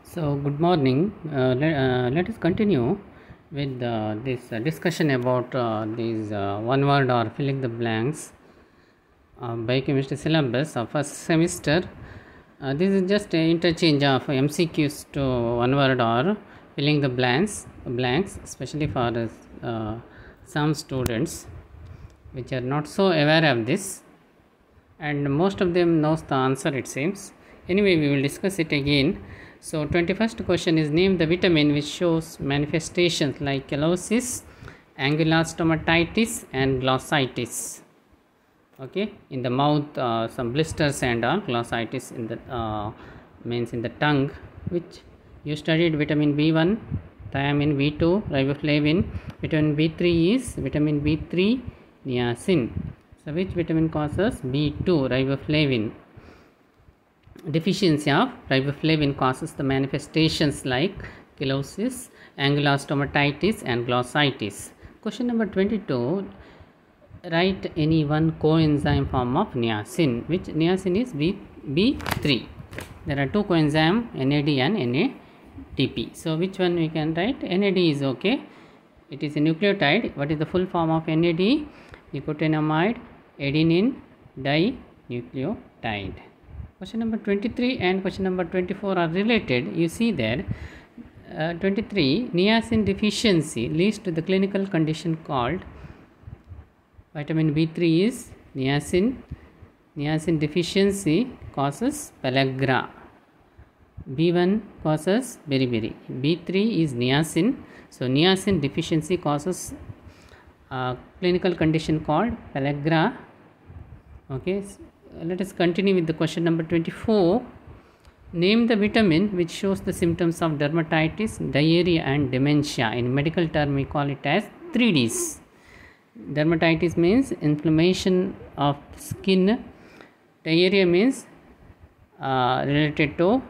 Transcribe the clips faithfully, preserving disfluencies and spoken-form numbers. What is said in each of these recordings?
So, good morning. Uh, let, uh, let us continue with uh, this uh, discussion about uh, these uh, one word or filling the blanks uh, biochemistry syllabus of first semester. Uh, this is just an interchange of M C Qs to one word or filling the blanks, blanks, especially for uh, some students which are not so aware of this, and most of them knows the answer, it seems. Anyway, we will discuss it again. So twenty-first question is, name the vitamin which shows manifestations like chelosis, angular stomatitis and glossitis. Okay, in the mouth, uh, some blisters and all, glossitis in the uh, means in the tongue, which you studied vitamin B one, thiamine, B two, riboflavin. Vitamin B three is vitamin B three, niacin. So which vitamin causes B two, riboflavin? Deficiency of riboflavin causes the manifestations like chelosis, angular stomatitis and glossitis. Question number twenty-two, write any one coenzyme form of niacin, which niacin is B, B3. There are two coenzyme, N A D and N A T P. So which one we can write? N A D is okay. It is a nucleotide. What is the full form of N A D? Nicotinamide adenine dinucleotide. Question number twenty-three and question number twenty-four are related. You see there, uh, twenty-three, niacin deficiency leads to the clinical condition called, vitamin B three is niacin, niacin deficiency causes pellagra, B one causes beriberi, B three is niacin. So niacin deficiency causes a clinical condition called pellagra. Okay. Let us continue with the question number twenty-four. Name the vitamin which shows the symptoms of dermatitis, diarrhea and dementia. In medical term we call it as three Ds. Dermatitis means inflammation of skin. Diarrhea means uh, related to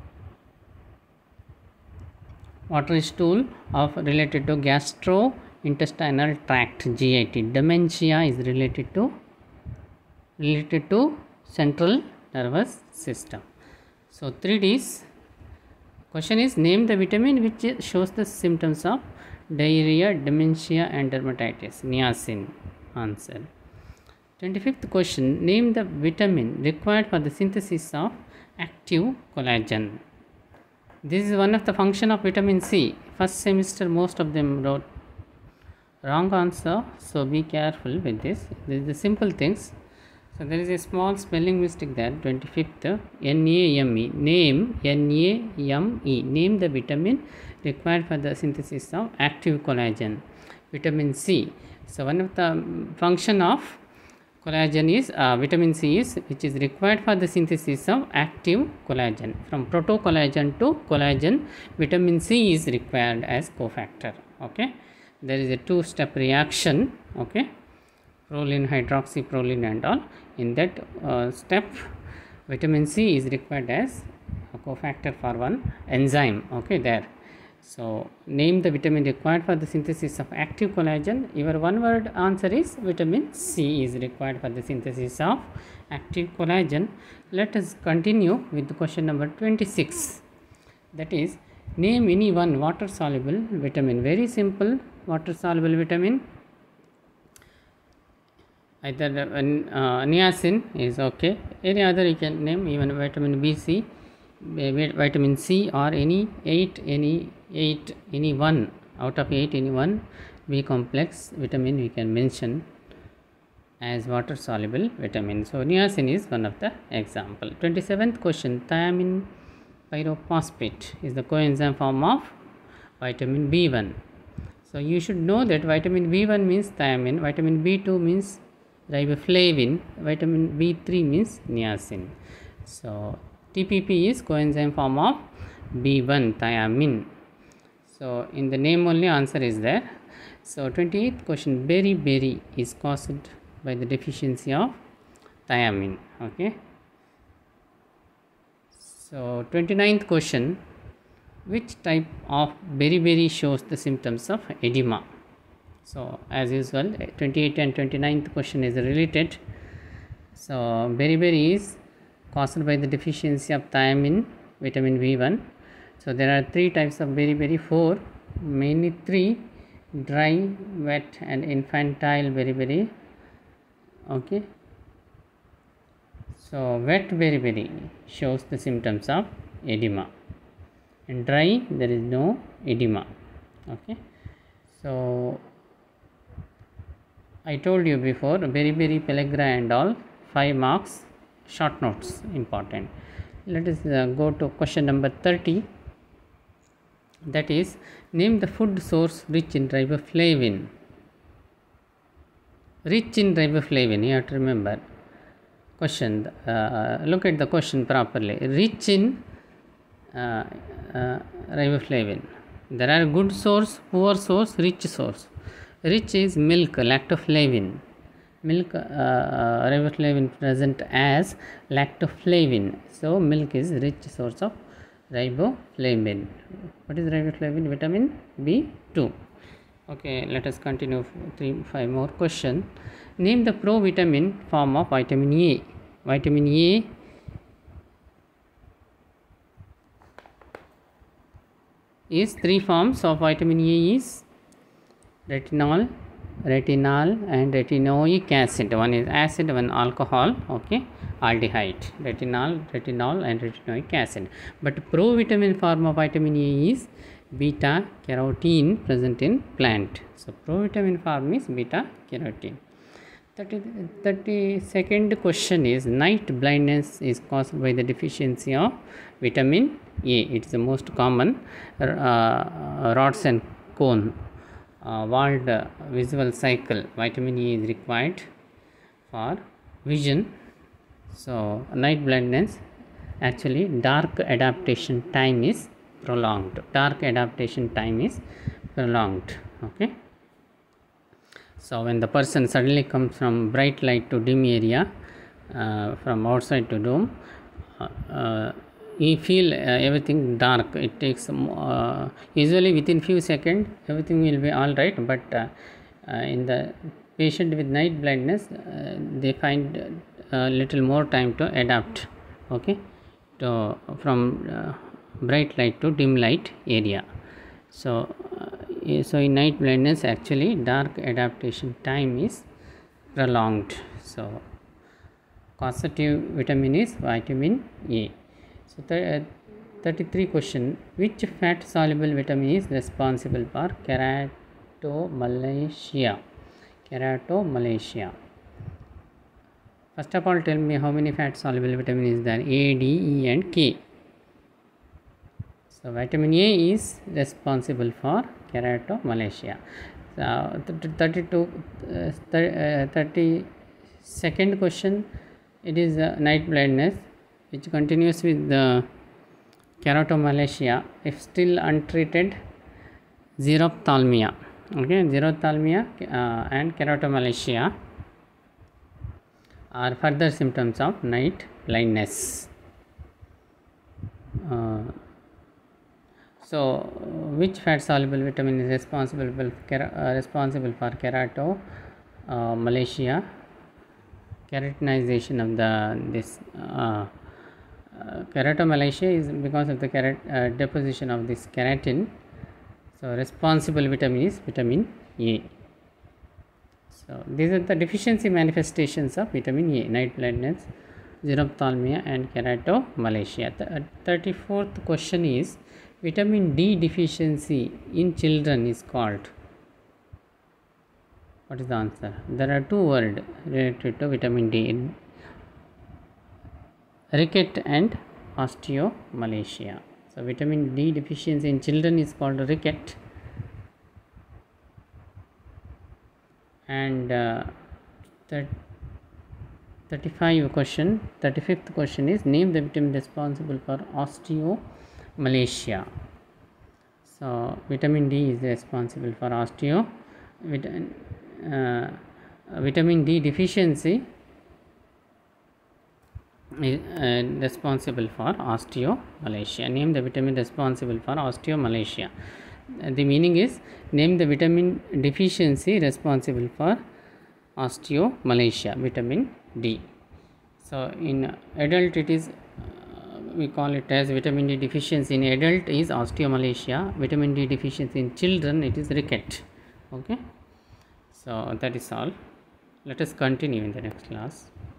watery stool of related to gastrointestinal tract, G I T. Dementia is related to related to central nervous system. So three Ds. Question is, name the vitamin which shows the symptoms of diarrhea, dementia and dermatitis. Niacin. Answer. twenty-fifth question, name the vitamin required for the synthesis of active collagen. This is one of the function of vitamin C. First semester most of them wrote wrong answer, so be careful with this. This is the simple things. So there is a small spelling mistake there. twenty-fifth, N A M E, name, N A M E, name the vitamin required for the synthesis of active collagen, vitamin C. So one of the function of collagen is uh, vitamin C is which is required for the synthesis of active collagen. From protocollagen to collagen, vitamin C is required as cofactor. Okay, there is a two step reaction. Okay, proline, hydroxyproline and all. In that uh, step, vitamin C is required as a cofactor for one enzyme. Okay, there. So name the vitamin required for the synthesis of active collagen. Your one word answer is vitamin C is required for the synthesis of active collagen. Let us continue with the question number twenty-six. That is, name any one water soluble vitamin. Very simple. Water soluble vitamin, either uh, niacin is okay. Any other you can name, even vitamin B C, vitamin C, or any eight, any eight, any one out of eight, any one B complex vitamin we can mention as water soluble vitamin. So niacin is one of the example. twenty-seventh question, thiamine pyrophosphate is the coenzyme form of vitamin B one. So you should know that vitamin B one means thiamine, vitamin B two means riboflavin, vitamin B three means niacin. So T P P is coenzyme form of B one, thiamine. So in the name only answer is there. So twenty-eighth question, beriberi is caused by the deficiency of thiamine. Okay. So twenty-ninth question, which type of beriberi shows the symptoms of edema? So as usual, twenty-eighth and twenty-ninth question is related. So beriberi is caused by the deficiency of thiamine, vitamin B one. So So there are three types of beriberi, four, mainly three: dry, wet, and infantile beriberi. Okay. So wet beriberi shows the symptoms of edema. In dry, there is no edema. Okay. So I told you before, beriberi, pellagra and all, five marks, short notes important. Let us uh, go to question number thirty. That is, name the food source rich in riboflavin. Rich in riboflavin, you have to remember. Question, uh, look at the question properly. Rich in uh, uh, riboflavin. There are good source, poor source, rich source. Rich is milk, lactoflavin. Milk, uh, uh, riboflavin present as lactoflavin. So milk is rich source of riboflavin. What is riboflavin? Vitamin B two. Okay, let us continue. Three, five more question. Name the provitamin form of vitamin A. Vitamin A is three forms of vitamin A is retinol, retinal and retinoic acid. One is acid, one alcohol. Okay, aldehyde. Retinol, retinol and retinoic acid. But provitamin form of vitamin A is beta carotene present in plant. So provitamin form is beta carotene. thirty, thirty-second question is, night blindness is caused by the deficiency of vitamin A. It is the most common uh, rods and cone uh, walled uh, visual cycle. Vitamin A is required for vision. So night blindness, actually dark adaptation time is prolonged. Dark adaptation time is prolonged. Okay. So when the person suddenly comes from bright light to dim area, uh, from outside to dome, uh, uh, he feel uh, everything dark. It takes uh, usually within few seconds everything will be all right, but uh, uh, in the patient with night blindness, uh, they find a little more time to adapt. Okay, to from uh, bright light to dim light area. So uh, so in night blindness, actually dark adaptation time is prolonged. So causative vitamin is vitamin A. So th- uh, thirty-three question, which fat soluble vitamin is responsible for keratomalacia? Keratomalacia. First of all, tell me how many fat soluble vitamin is there? A, D, E and K. So vitamin A is responsible for keratomalacia. So thirty-two, uh, thirty-second question, it is uh, night blindness which continues with the keratomalacia if still untreated xerophthalmia. Okay, xerophthalmia uh, and keratomalacia are further symptoms of night blindness. Uh, So, which fat soluble vitamin is responsible for, uh, responsible for keratomalacia? Uh, Keratinization of the this uh, uh, keratomalacia is because of the kerat, uh, deposition of this keratin. So responsible vitamin is vitamin A. So these are the deficiency manifestations of vitamin A: night blindness, xerophthalmia and keratomalacia. The thirty-fourth question is, vitamin D deficiency in children is called. What is the answer? There are two words related to vitamin D: ricket and osteomalacia. So vitamin D deficiency in children is called ricket, and uh, thirty-five question, thirty-fifth question is, name the vitamin responsible for osteomalacia. So vitamin D is responsible for osteo. Vit- uh, vitamin D deficiency is uh, responsible for osteomalacia. Name the vitamin responsible for osteomalacia. Uh, the meaning is, name the vitamin deficiency responsible for osteomalacia, vitamin D. So in adult it is uh, we call it as vitamin D deficiency in adult is osteomalacia, vitamin D deficiency in children it is ricket. Okay, so that is all. Let us continue in the next class.